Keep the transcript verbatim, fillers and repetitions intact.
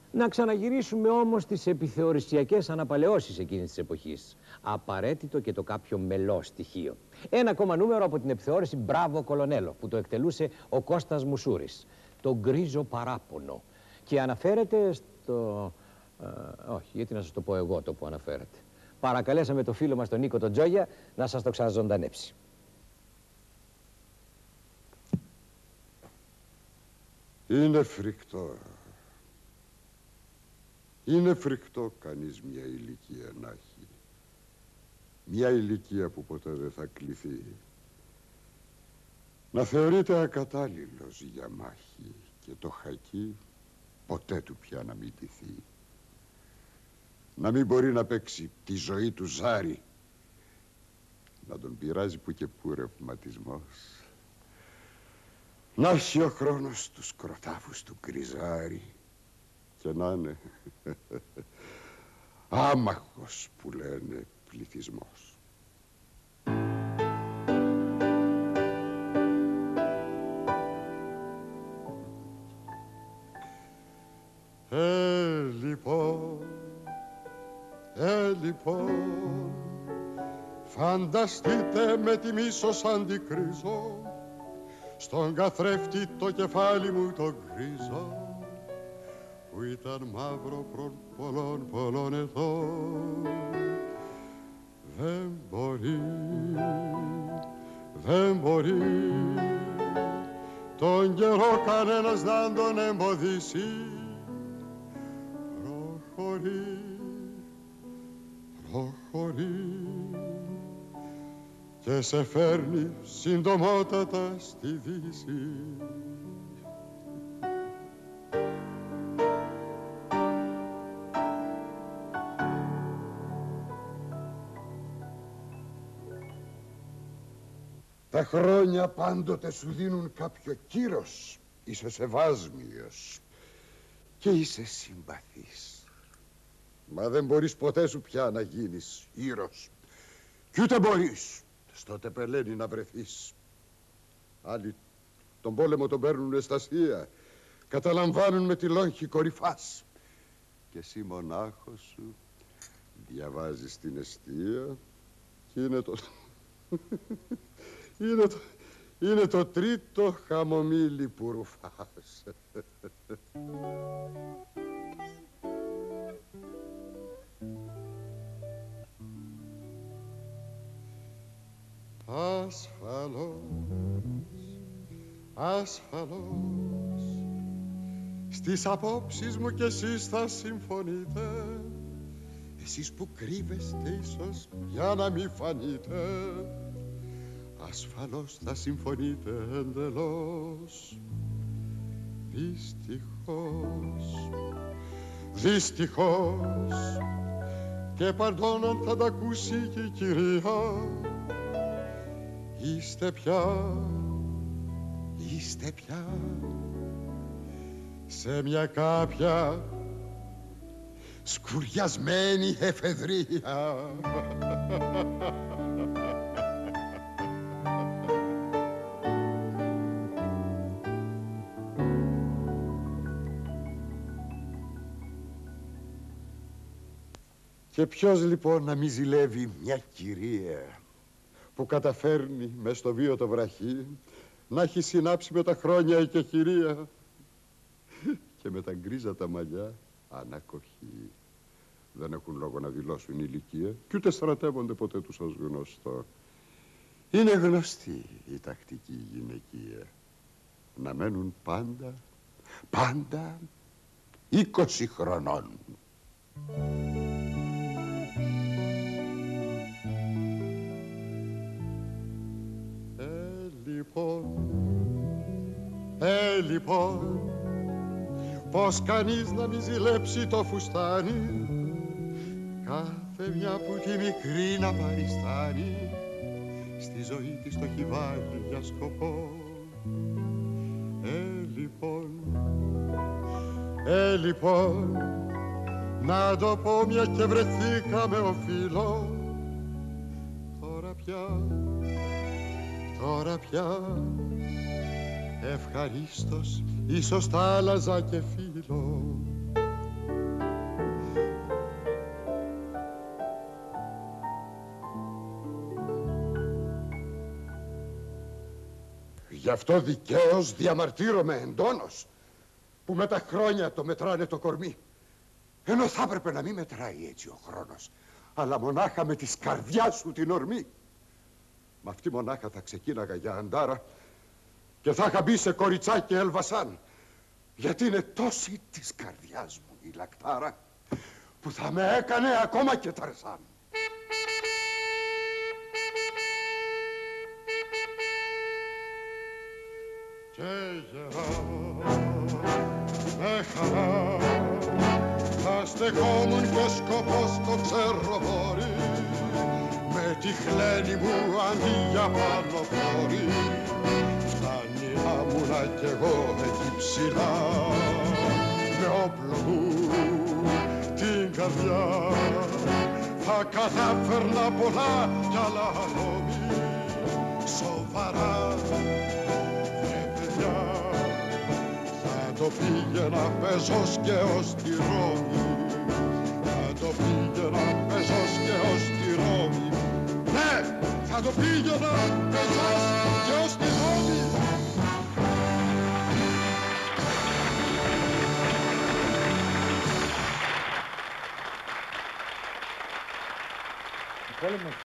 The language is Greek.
Να ξαναγυρίσουμε όμως στις επιθεωρησιακές αναπαλαιώσεις εκείνης της εποχής. Απαραίτητο και το κάποιο μελό στοιχείο. Ένα ακόμα νούμερο από την επιθεώρηση Μπράβο Κολονέλο, που το εκτελούσε ο Κώστας Μουσούρης. Το γκρίζο παράπονο. Και αναφέρεται στο... Ε, όχι, γιατί να σας το πω εγώ το που αναφέρεται. Παρακαλέσαμε το φίλο μας τον Νίκο τον Τζόγια να σας το ξαναζωντανέψει. Είναι φρικτό. Είναι φρικτό κανείς μια ηλικία να έχει. Μια ηλικία που ποτέ δεν θα κληθεί. Να θεωρείται ακατάλληλος για μάχη και το χακί ποτέ του πια να μην τηθεί. Να μην μπορεί να παίξει τη ζωή του ζάρι. Να τον πειράζει που και που ρευματισμός. Να έχει ο χρόνος τους κροτάφους του γκριζάρι. Και να είναι άμαχος που λένε πληθυσμός. Ε, λοιπόν, ε, λοιπόν, φανταστείτε με τη μίσος αντικρίζω, στον καθρέφτη το κεφάλι μου το γκρίζω, που ήταν μαύρο προν πολλών πολλών ετών. Δεν μπορεί, δεν μπορεί τον καιρό κανένας να τον εμποδίσει. Προχωρεί, προχωρεί και σε φέρνει συντομότατα στη Δύση. Τα χρόνια πάντοτε σου δίνουν κάποιο κύρος. Είσαι σεβάσμιος και είσαι συμπαθής. Μα δεν μπορείς ποτέ σου πια να γίνεις ήρος. Κι ούτε μπορείς στο τεπελένι να βρεθείς. Άλλοι τον πόλεμο τον παίρνουν αισθασία, καταλαμβάνουν με τη λόγχη κορυφάς. Και εσύ μονάχος σου διαβάζεις την εστία και είναι το... Είναι το, είναι το τρίτο χαμομήλι που ρουφάς. Ασφαλώς, ασφαλώς, στις απόψεις μου κι εσείς θα συμφωνείτε. Εσείς που κρύβεστε ίσως για να μην φανείτε. Ασφαλώς θα συμφωνείτε εντελώς. Δυστυχώς, δυστυχώς, και παντώναν θα τα ακούσει και η κυρία. Είστε πια, είστε πια σε μια κάποια σκουριασμένη εφεδρεία. Και ποιος λοιπόν να μη ζηλεύει μια κυρία που καταφέρνει μες στο βίο το βραχή να έχει συνάψει με τα χρόνια η κεχηρία και με τα γκρίζα τα μαλλιά ανακοχή. Δεν έχουν λόγο να δηλώσουν ηλικία κι ούτε στρατεύονται ποτέ τους ως γνωστό. Είναι γνωστή η τακτική γυναικεία. Να μένουν πάντα, πάντα είκοσι χρονών. Λοιπόν, ε, λοιπόν, πως κανείς να μην ζηλέψει το φουστάνι, κάθε μια που τη μικρή να παριστάνει, στη ζωή της το έχει βάλει για σκοπό. Ε, λοιπόν, ε, λοιπόν, να το πω μια και βρεθήκαμε ο φίλο, τώρα πια, τώρα πια ευχαρίστως ίσως τα άλλαζα και φίλο. Γι' αυτό δικαίως διαμαρτύρομαι εντόνως, που με τα χρόνια το μετράνε το κορμί. Ενώ θα έπρεπε να μην μετράει έτσι ο χρόνος, αλλά μονάχα με της καρδιάς σου την ορμή. Μ' αυτή μονάχα θα ξεκίναγα για αντάρα και θα είχα μπει σε κοριτσάκι Ελβασάν, γιατί είναι τόση της καρδιάς μου η λακτάρα, που θα με έκανε ακόμα και Ταρζάν. Και γερά με χαρά θα στεκόμουν και σκοπό στο ξεροβόρι, με τη χλένη μου αντί για πανοφόρη. Φτάνει άμουνα κι εγώ εκεί ψηλά, με όπλο μου την καρδιά, θα κατάφερνα πολλά κι άλλα ακόμη. Σοβαρά βρε παιδιά, θα το πήγαινα πεζός και ως τη Ρώμη, θα το πήγαινα πεζός και ως τη Ρώμη. Ναι, θα το πήγαινα πεζός και ως τη Ρώμη. Ο πόλεμος